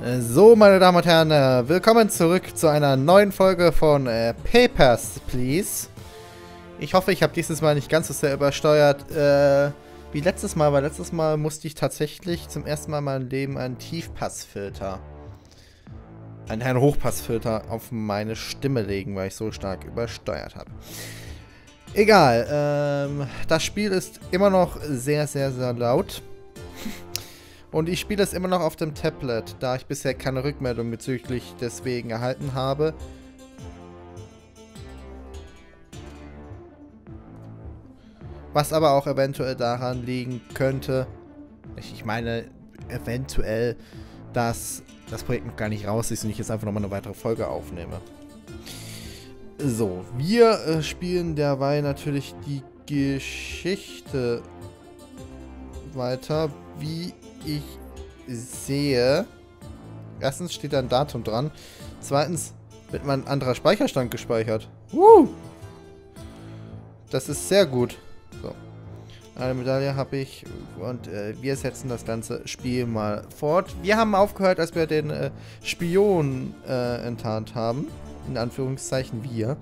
So, meine Damen und Herren, willkommen zurück zu einer neuen Folge von Papers, Please. Ich hoffe, ich habe dieses Mal nicht ganz so sehr übersteuert wie letztes Mal, weil letztes Mal musste ich tatsächlich zum ersten Mal in meinem Leben einen Tiefpassfilter, einen Hochpassfilter auf meine Stimme legen, weil ich so stark übersteuert habe. Egal, das Spiel ist immer noch sehr, sehr, sehr laut. Und ich spiele es immer noch auf dem Tablet, da ich bisher keine Rückmeldung bezüglich deswegen erhalten habe. Was aber auch eventuell daran liegen könnte, ich meine eventuell, dass das Projekt noch gar nicht raus ist und ich jetzt einfach nochmal eine weitere Folge aufnehme. So, wir spielen derweil natürlich die Geschichte weiter, wie ich sehe. Erstens steht da ein Datum dran. Zweitens wird mein anderer Speicherstand gespeichert. Das ist sehr gut. So. Eine Medaille habe ich und wir setzen das ganze Spiel mal fort. Wir haben aufgehört, als wir den Spion enttarnt haben. In Anführungszeichen wir.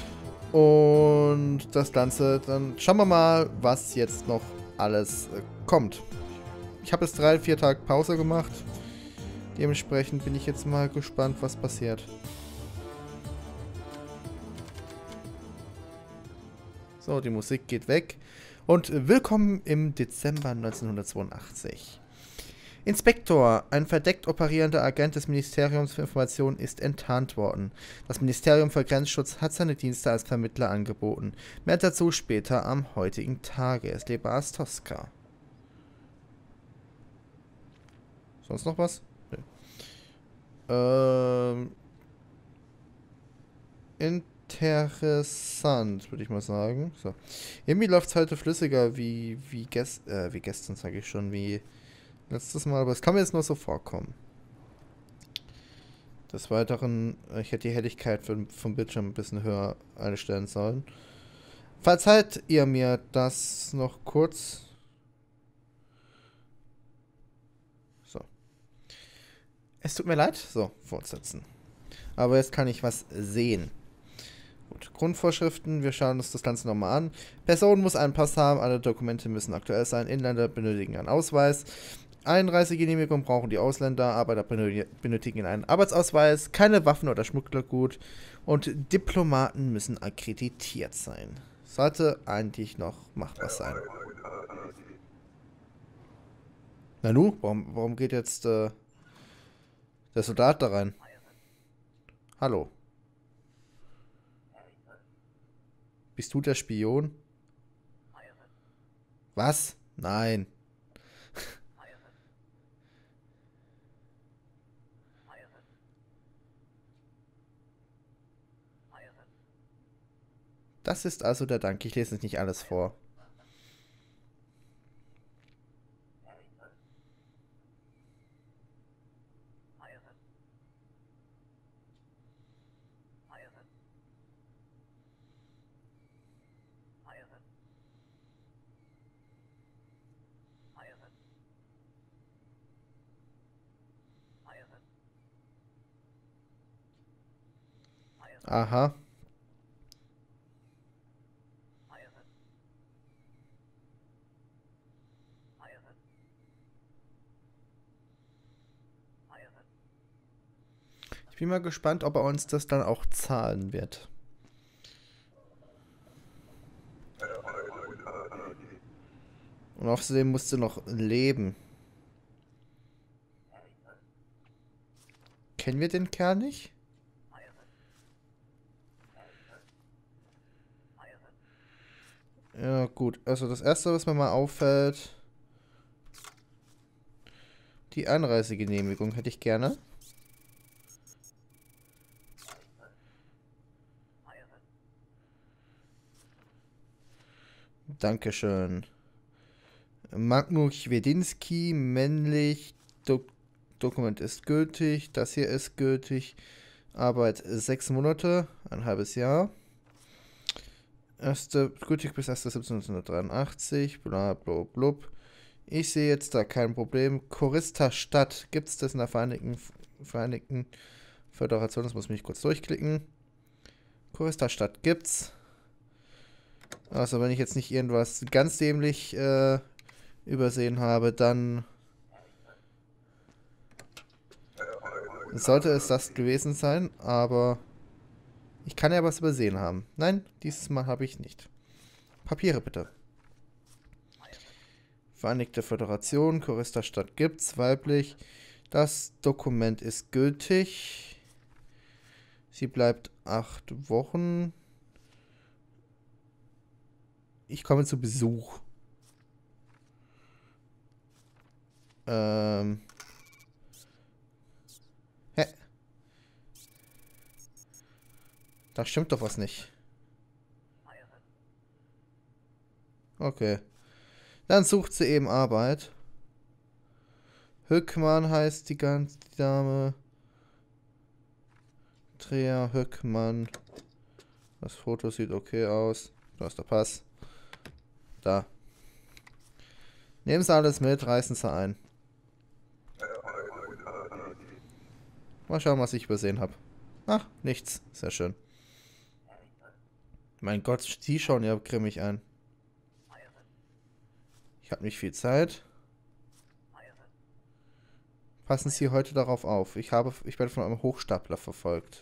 Und das Ganze, dann schauen wir mal, was jetzt noch alles kommt. Ich habe jetzt 3-4 Tage Pause gemacht. Dementsprechend bin ich jetzt mal gespannt, was passiert. So, die Musik geht weg. Und willkommen im Dezember 1982. Inspektor, ein verdeckt operierender Agent des Ministeriums für Information ist enttarnt worden. Das Ministerium für Grenzschutz hat seine Dienste als Vermittler angeboten. Mehr dazu später am heutigen Tage. Es lebe Astoska. Sonst noch was? Nö. Interessant, würde ich mal sagen. So. Irgendwie läuft es heute flüssiger wie gestern, sage ich schon, wie letztes Mal, aber es kann mir jetzt nur so vorkommen. Des Weiteren, ich hätte die Helligkeit vom Bildschirm ein bisschen höher einstellen sollen. Verzeiht ihr mir das noch kurz? So. Es tut mir leid. So, fortsetzen. Aber jetzt kann ich was sehen. Gut, Grundvorschriften, wir schauen uns das Ganze nochmal an. Person muss einen Pass haben, alle Dokumente müssen aktuell sein, Inländer benötigen einen Ausweis. Einreisegenehmigung brauchen die Ausländer, Arbeiter benötigen einen Arbeitsausweis, keine Waffen oder Schmugglergut und Diplomaten müssen akkreditiert sein. Sollte eigentlich noch machbar sein. Nanu, warum geht jetzt der Soldat da rein? Hallo. Bist du der Spion? Was? Nein. Das ist also der Dank. Ich lese jetzt nicht alles vor. Aha. Ich bin mal gespannt, ob er uns das dann auch zahlen wird. Und außerdem musst du noch leben. Kennen wir den Kerl nicht? Ja, gut. Also das Erste, was mir mal auffällt... Die Einreisegenehmigung hätte ich gerne. Dankeschön. Magnus Wedinski, männlich. Dokument ist gültig. Das hier ist gültig. Arbeit 6 Monate, ein halbes Jahr. Gültig bis 1.7.1983, bla bla blub. Ich sehe jetzt da kein Problem. Chorister Stadt, gibt es das in der Vereinigten Vereinigten Föderation. Das muss mich kurz durchklicken. Kuristastadt gibt's. Also wenn ich jetzt nicht irgendwas ganz dämlich übersehen habe, dann sollte es das gewesen sein, aber ich kann ja was übersehen haben. Nein, dieses Mal habe ich nicht. Papiere bitte. Vereinigte Föderation, Kuristastadt gibt's, weiblich. Das Dokument ist gültig. Sie bleibt 8 Wochen. Ich komme zu Besuch. Hä? Da stimmt doch was nicht. Okay. Dann sucht sie eben Arbeit. Höckmann heißt die ganze Dame. Trea Höckmann. Das Foto sieht okay aus. Da ist der Pass. Da. Nehmen Sie alles mit, reißen Sie ein. Mal schauen, was ich übersehen habe. Ach, nichts. Sehr schön. Mein Gott, Sie schauen ja grimmig ein. Ich habe nicht viel Zeit. Passen Sie heute darauf auf. Ich werde von einem Hochstapler verfolgt.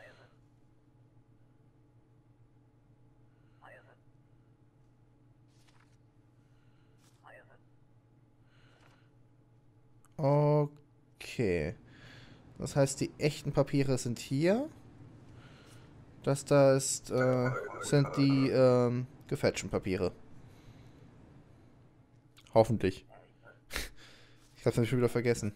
Okay. Das heißt, die echten Papiere sind hier. Das da ist, sind die gefälschten Papiere. Hoffentlich. Ich hab's nämlich schon wieder vergessen.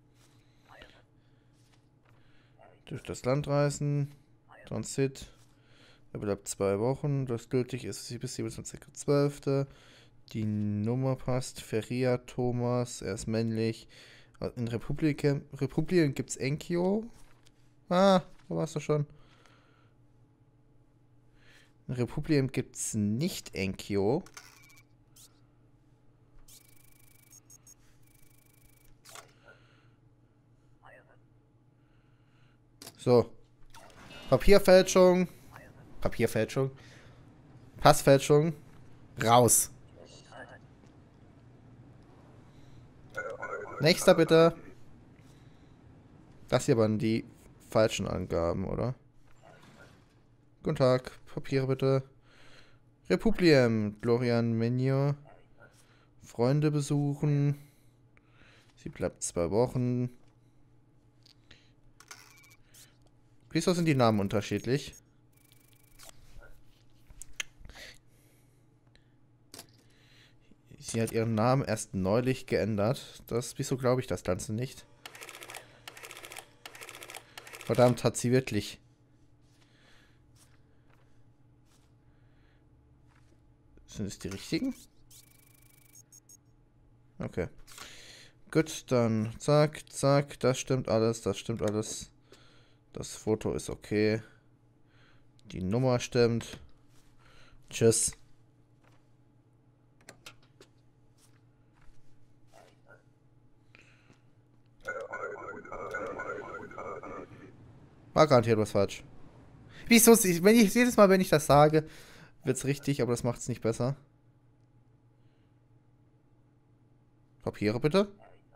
Durch das Land reisen. Transit. Er bleibt 2 Wochen. Das gültig ist bis 27.12. Die Nummer passt. Feria Thomas. Er ist männlich. In Republiken gibt's Enkyo. Ah, wo warst du schon? In Republiken gibt's nicht Enkyo. So. Papierfälschung. Papierfälschung. Passfälschung. Raus. Nächster bitte. Das hier waren die falschen Angaben, oder? Guten Tag. Papiere bitte. Republiem. Glorian Menio. Freunde besuchen. Sie bleibt 2 Wochen. Wieso sind die Namen unterschiedlich? Sie hat ihren Namen erst neulich geändert. Wieso glaube ich das Ganze nicht? Verdammt, hat sie wirklich. Sind es die richtigen? Okay. Gut, dann zack, zack. Das stimmt alles, das stimmt alles. Das Foto ist okay. Die Nummer stimmt. Tschüss. War garantiert was falsch. Wieso? Jedes Mal, wenn ich das sage, wird's richtig, aber das macht's nicht besser. Papiere bitte.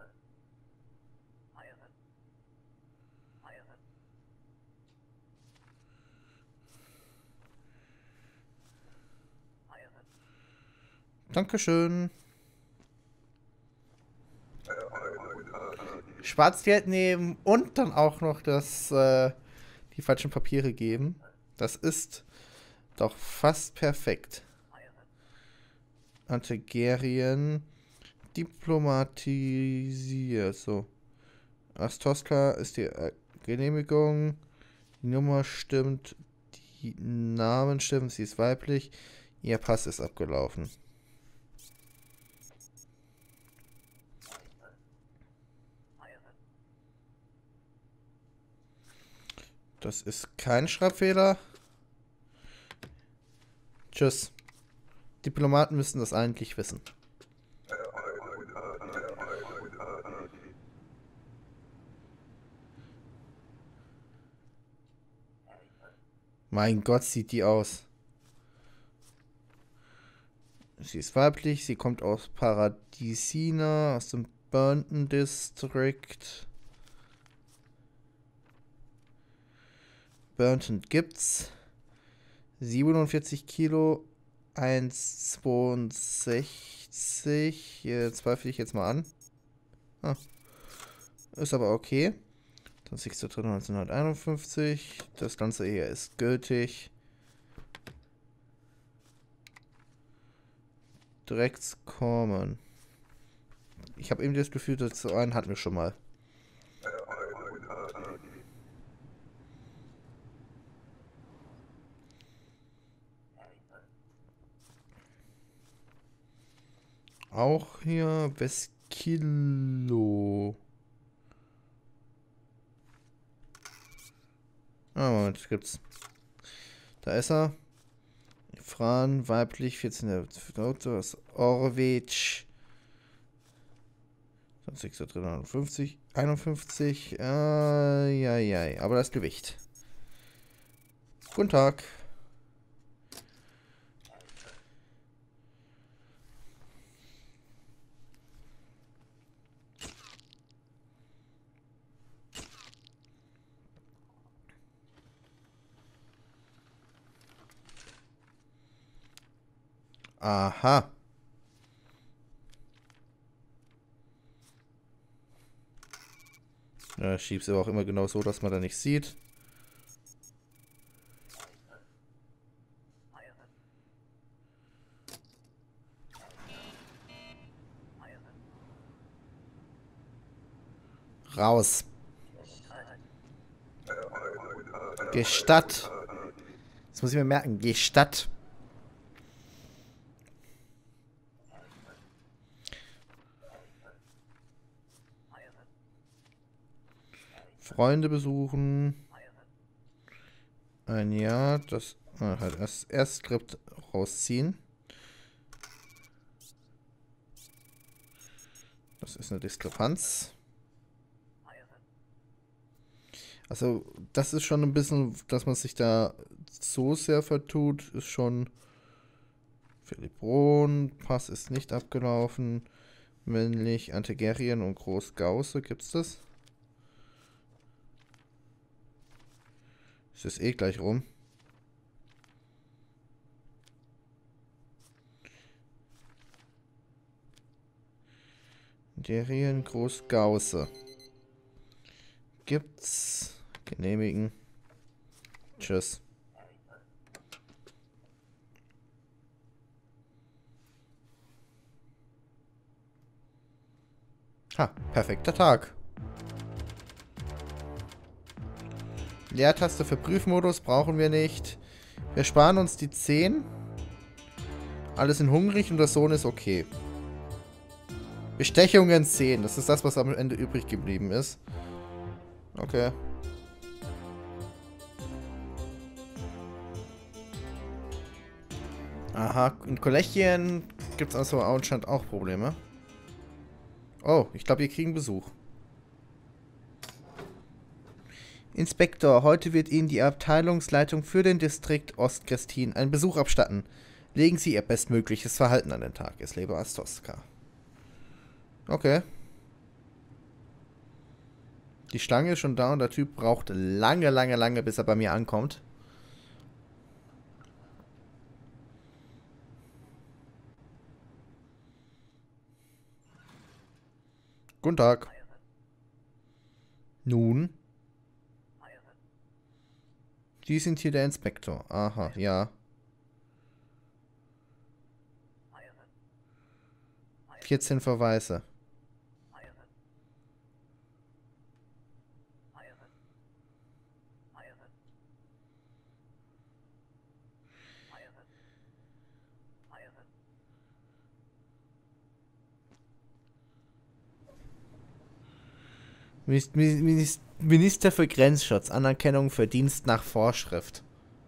Dankeschön. Schwarzgeld nehmen und dann auch noch die falschen Papiere geben. Das ist doch fast perfekt. Antegerien diplomatisiert. So. Astoska ist die Genehmigung. Die Nummer stimmt. Die Namen stimmen. Sie ist weiblich. Ihr Pass ist abgelaufen. Das ist kein Schreibfehler. Tschüss. Diplomaten müssen das eigentlich wissen. Mein Gott, sieht die aus. Sie ist weiblich, sie kommt aus Paradisina, aus dem Burnton District. Burnton gibt's. 47 Kilo, 1,62. Hier zweifle ich jetzt mal an. Ah, ist aber okay. 20.03.1951. Das Ganze hier ist gültig. Direkt kommen. Ich habe eben das Gefühl, dass so einen hatten wir schon mal. Auch hier Veskilo. Ah, Moment, gibt's. Da ist er. Fran, weiblich, 14. Autos. Orwitsch. 20.03.51. 51. Ja. Aber das Gewicht. Guten Tag. Aha. Ja, schieb's aber auch immer genau so, dass man da nicht sieht. Raus. Gestatt. Das muss ich mir merken. Gestatt. Freunde besuchen. Ein Jahr. Das halt erst Skript rausziehen. Das ist eine Diskrepanz. Also, das ist schon ein bisschen, dass man sich da so sehr vertut, ist schon. Philipp Rohn, Pass ist nicht abgelaufen. Männlich, Antegerien und Großgauße, gibt's das? Ist das eh gleich rum? Antegerien, Großgauße. Gibt's. Genehmigen. Tschüss. Ha, perfekter Tag. Leertaste für Prüfmodus brauchen wir nicht. Wir sparen uns die 10. Alle sind hungrig und der Sohn ist okay. Bestechungen 10. Das ist das, was am Ende übrig geblieben ist. Okay. Aha, in Kollegien gibt es also anscheinend auch Probleme. Oh, ich glaube, wir kriegen Besuch. Inspektor, heute wird Ihnen die Abteilungsleitung für den Distrikt Ostkrestin einen Besuch abstatten. Legen Sie Ihr bestmögliches Verhalten an den Tag. Es lebe Astoska. Okay. Die Schlange ist schon da und der Typ braucht lange, bis er bei mir ankommt. Guten Tag. Nun? Sie sind hier der Inspektor. Aha, ja. 14 Verweise. Minister für Grenzschutz. Anerkennung für Dienst nach Vorschrift.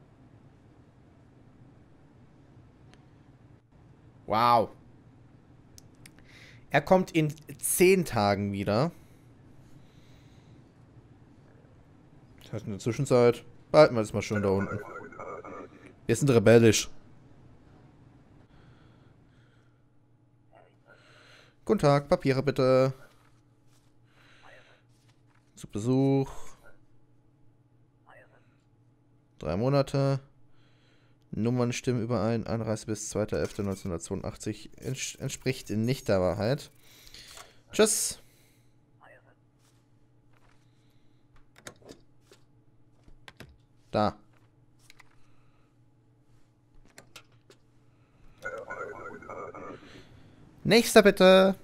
Wow. Er kommt in 10 Tagen wieder. Das heißt in der Zwischenzeit behalten wir es mal schön da unten. Wir sind rebellisch. Guten Tag, Papiere bitte. Zu Besuch. 3 Monate. Nummern stimmen überein. Anreise bis 2.11.1982 entspricht nicht der Wahrheit. Tschüss. Da. Nächster bitte.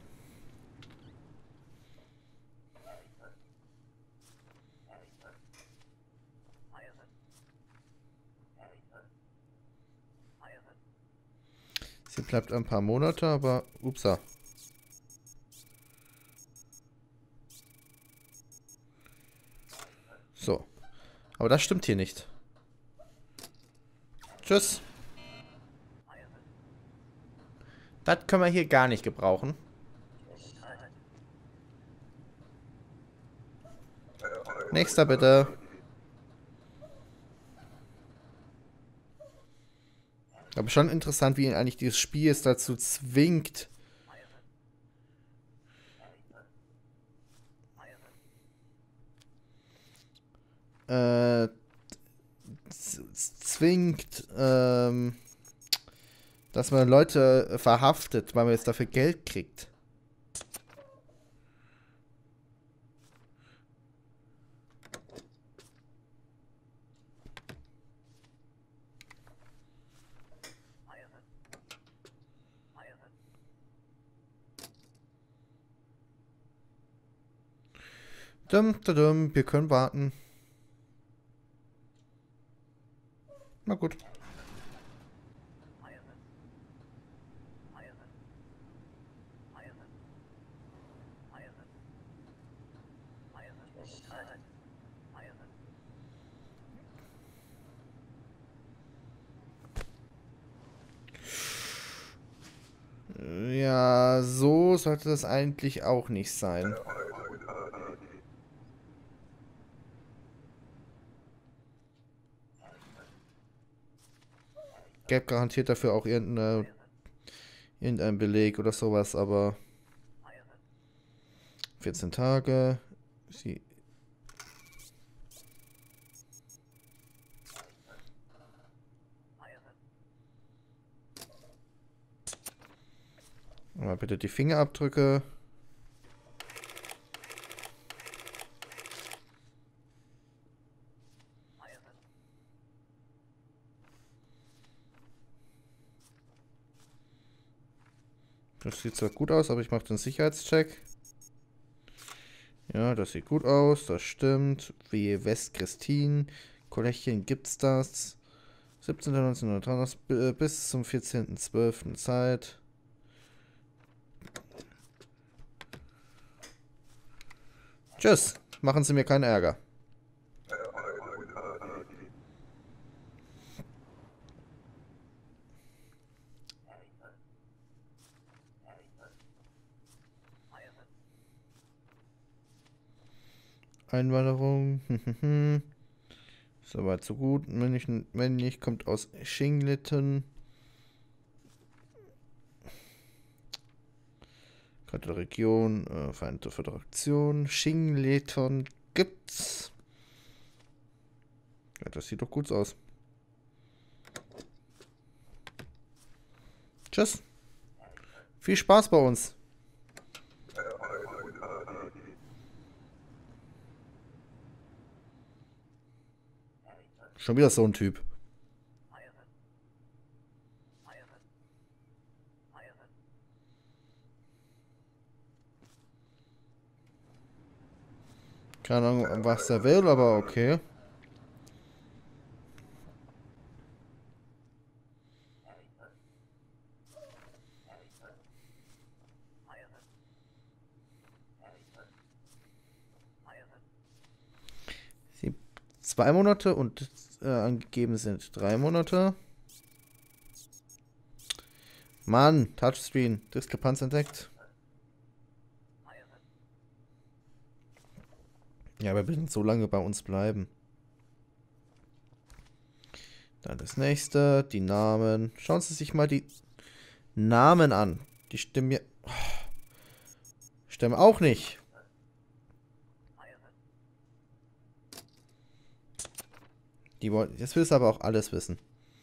Sie bleibt ein paar Monate, aber upsa. So. Aber das stimmt hier nicht. Tschüss. Das können wir hier gar nicht gebrauchen. Nächster bitte. Aber schon interessant, wie ihn eigentlich dieses Spiel es dazu zwingt. Zwingt, dass man Leute verhaftet, weil man jetzt dafür Geld kriegt. Wir können warten. Na gut. Ja, so sollte das eigentlich auch nicht sein. Gäbe garantiert dafür auch irgendein Beleg oder sowas, aber 14 Tage. Sie. Mal bitte die Fingerabdrücke. Das sieht zwar gut aus, aber ich mache den Sicherheitscheck. Ja, das sieht gut aus, das stimmt. Wie West Christine. Kollegchen gibt's das. 17.1903 bis zum 14.12. Zeit. Tschüss. Machen Sie mir keinen Ärger. Einwanderung. Soweit so gut. Männlich kommt aus Shinglitten. Karte der Region. Vereinigte Föderation. Shinglitten gibt's. Ja, das sieht doch gut aus. Tschüss. Viel Spaß bei uns. Schon wieder so ein Typ. Keine Ahnung, was er will, aber okay. Sie 2 Monate und angegeben sind 3 Monate. Mann, Touchscreen, Diskrepanz entdeckt. Ja, wir werden so lange bei uns bleiben. Dann das nächste, die Namen. Schauen Sie sich mal die Namen an. Die stimmen mir... Oh, stimmen auch nicht. Die wollen... Jetzt willst du aber auch alles wissen.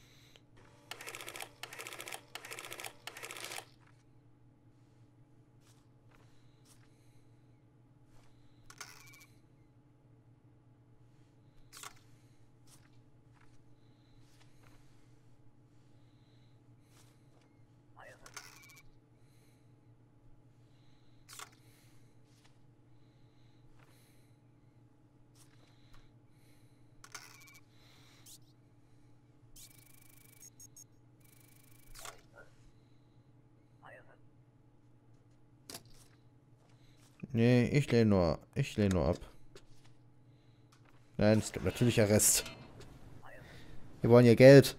Nee, ich lehne nur ab. Nein, es gibt natürlich Arrest. Wir wollen ja Geld.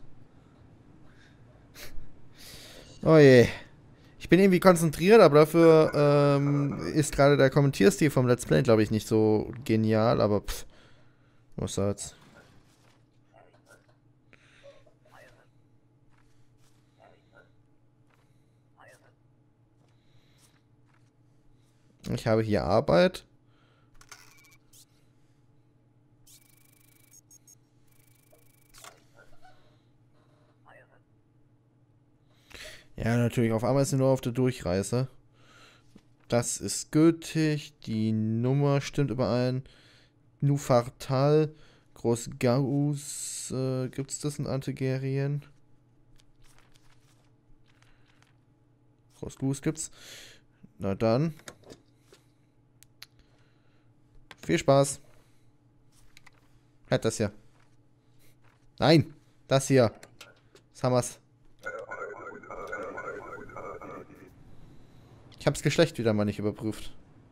Oh je. Ich bin irgendwie konzentriert, aber dafür ist gerade der Kommentierstil vom Let's Play, glaube ich, nicht so genial, aber pff. Was soll's. Ich habe hier Arbeit. Ja, natürlich. Auf einmal ist sie nur auf der Durchreise. Das ist gültig. Die Nummer stimmt überein. Nufartal. Groß-Gauss. Gibt es das in Antigerien? Groß-Gauss gibt's. Na dann. Viel Spaß. Halt das hier. Nein, das hier. Was haben wir's? Ich hab's Geschlecht wieder mal nicht überprüft.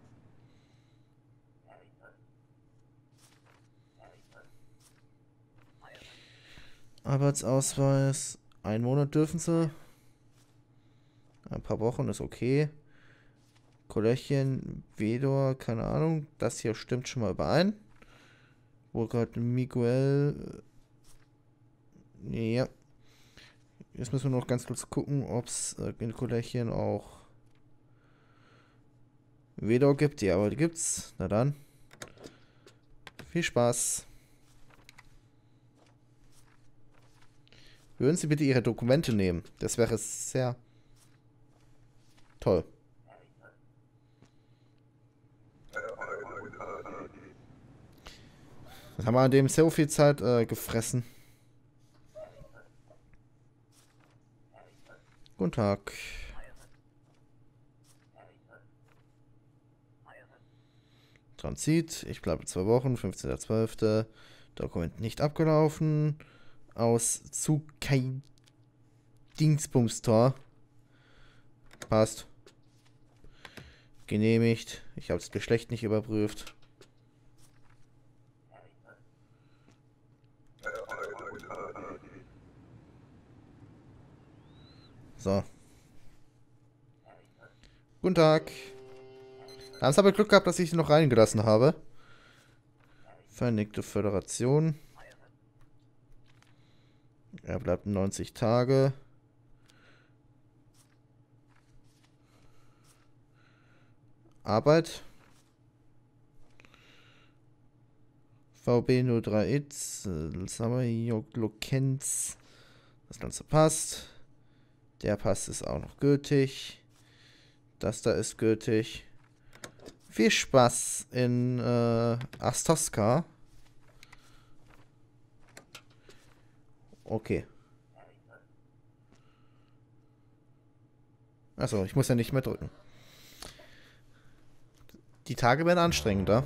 Arbeitsausweis. 1 Monat dürfen sie. Ein paar Wochen ist okay. Kollegchen, Vedor, keine Ahnung. Das hier stimmt schon mal überein. Burkhard Miguel. Ja. Jetzt müssen wir noch ganz kurz gucken, ob es in Kollegchen auch Vedor gibt. Ja, aber die gibt's. Na dann. Viel Spaß. Würden Sie bitte Ihre Dokumente nehmen? Das wäre sehr toll. Das haben wir an dem so viel Zeit gefressen. Guten Tag. Transit. Ich bleibe 2 Wochen. 15.12. Dokument nicht abgelaufen. Aus zu kein Dingsbumstor. Passt. Genehmigt. Ich habe das Geschlecht nicht überprüft. So. Guten Tag. Da haben Sie aber Glück gehabt, dass ich Sie noch reingelassen habe. Vereinigte Föderation. Er bleibt 90 Tage. Arbeit. VB 03X. Lokenz. Das Ganze passt. Der Pass ist auch noch gültig. Das da ist gültig. Viel Spaß in Astoska. Okay. Achso, ich muss ja nicht mehr drücken. Die Tage werden anstrengender.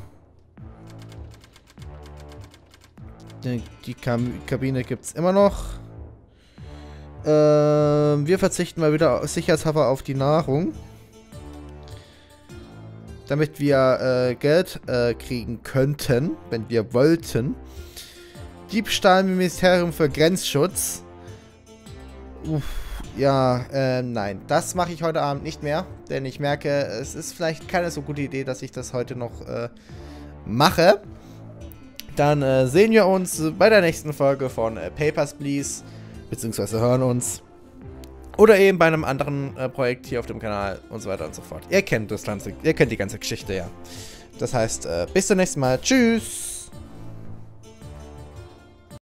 Die Kabine gibt es immer noch. Wir verzichten mal wieder sicherheitshalber auf die Nahrung. Damit wir Geld kriegen könnten, wenn wir wollten. Diebstahl im Ministerium für Grenzschutz. Ja, nein. Das mache ich heute Abend nicht mehr. Denn ich merke, es ist vielleicht keine so gute Idee, dass ich das heute noch mache. dann sehen wir uns bei der nächsten Folge von Papers, Please. Beziehungsweise hören uns. Oder eben bei einem anderen Projekt hier auf dem Kanal und so weiter und so fort. Ihr kennt das Ganze, ihr kennt die ganze Geschichte, ja. Das heißt, bis zum nächsten Mal. Tschüss!